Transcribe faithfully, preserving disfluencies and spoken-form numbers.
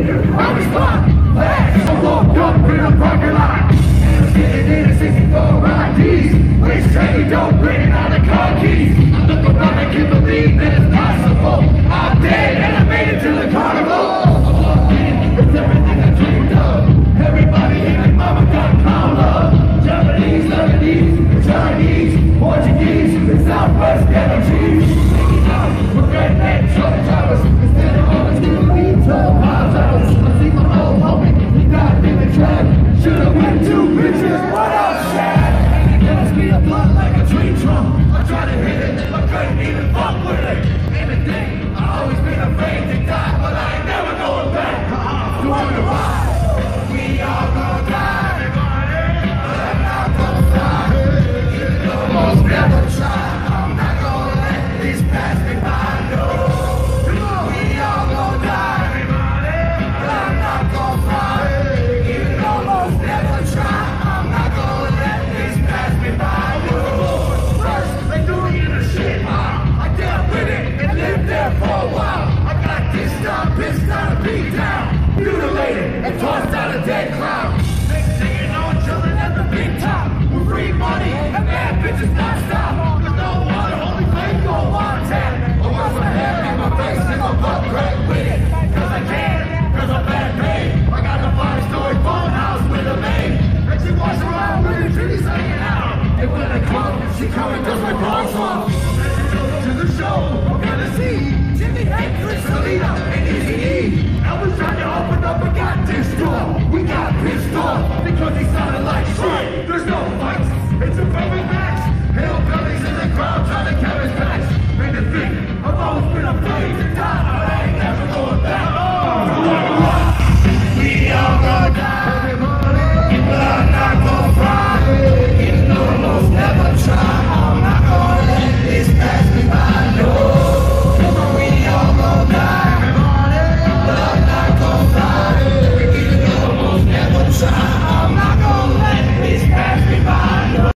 I respond fast. I walked up in a parking lot and I'm sitting in a sixty-four I Ds. Which train don't bring out the car keys. I look around and can't believe that it's possible. I'm dead and I made it to the carnival. I walked in, it's everything I dreamed of. Everybody in my mama got clown love. Japanese, Lebanese, Chinese, Portuguese, and Southwest ghetto cheese. Hanging out with redneck truck drivers instead of always giving me twelve miles hours. I see my old homie, he died in the track. Should've went two bitches, what up, Shaq? Pass me a blunt like a tree trunk. I tried to hit it, but couldn't even fuck with it. Ain't a thing, I always been afraid to die, but I ain't never going back. Uh-uh, doing the ride, we all gonna die. But I'm not gonna die. Almost never try. I'm not gonna let this pass me by. No, we all gonna die. But I'm not gonna fly. Even almost never try. I'm not gonna let this pass me by. No, first they threw me in the shit pile. I dealt with it and lived there for a while. I got dissed up, pissed out, beat down, mutilated and tossed out a dead clown. Singing on children at the big top with free money and bad bitches not stop. There's no water, only flame go one tap. I wash my hair and my face and my butt crack with it. Cause I can, cause I'm bad paid. I got a five-story phone house with a maid. And she walks around with her titties hanging out. And when I come, she come and does my balls off. To the show, I'm gonna see